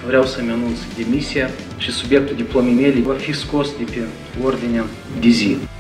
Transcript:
vreau să-mi anunț demisia și subiectul diplomei mele va fi scos de pe ordinea de zi.